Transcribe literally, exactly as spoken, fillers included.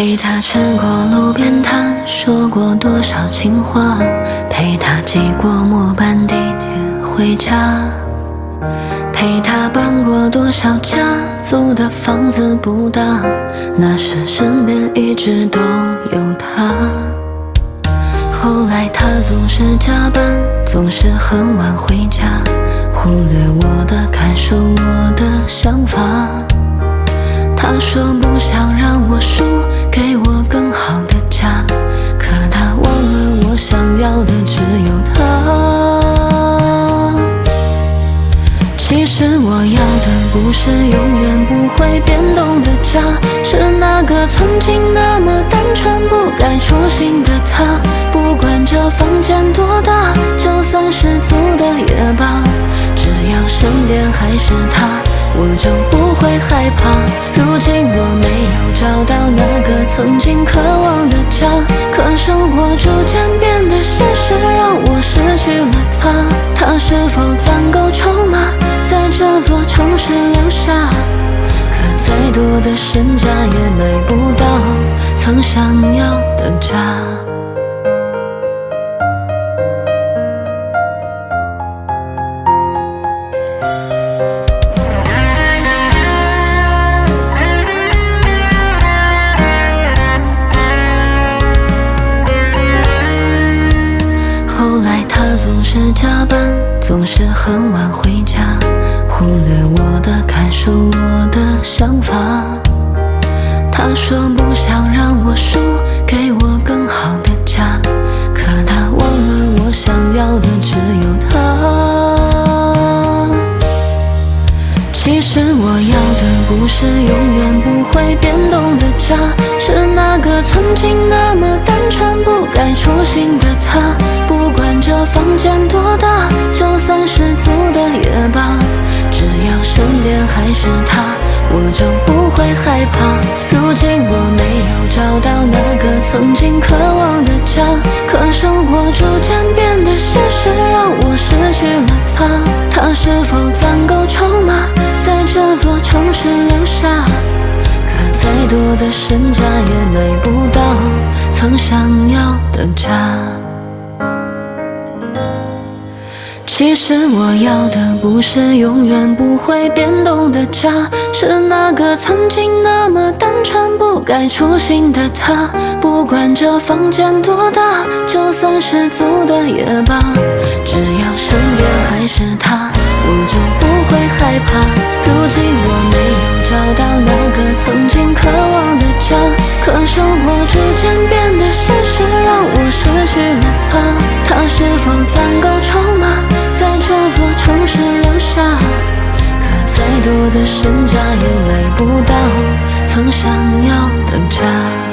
陪他吃过路边摊，说过多少情话，陪他挤过末班地铁回家，陪他搬过多少家，租的房子不大，那时身边一直都有他。后来他总是加班，总是很晚回家，忽略我的感受，我的想法。他说不想让我输，给我更好的家，可他忘了我想要的只有他。其实我要的不是永远不会变动的家，是那个曾经那么单纯不该出现的他。不管这房间多大，就算是租的也罢，只要身边还是他，我就不会害怕。如今我没有找到那个曾经渴望的家，可生活逐渐变得现实，让我失去了他。他是否攒够筹码，在这座城市留下？可再多的身价也买不到曾想要的家。后来他总是加班，总是很晚回家，忽略我的感受，我的想法。他说不想让我输，给我更好的家，可他忘了我想要的只有他。其实我要的不是永远不会变动的家，是那个曾经那么单纯不该出现的他。不管这房间多大，就算是租的也罢，只要身边还是他，我就不会害怕。如今我没有找到那个曾经渴望的家，可生活逐渐变得现实，让我失去了他。他是否攒够筹码，在这座城市留下？可再多的身价也买不到曾想要的家。其实我要的不是永远不会变动的家，是那个曾经那么单纯不该出现的他。不管这房间多大，就算是租的也罢，只要身边还是他，我就不会害怕。如今我没有找到那个曾经渴望的家，可生活逐渐变得现实，让我失去了他。他是否攒够筹码，在这座城市留下？可再多的身价也买不到曾想要的家。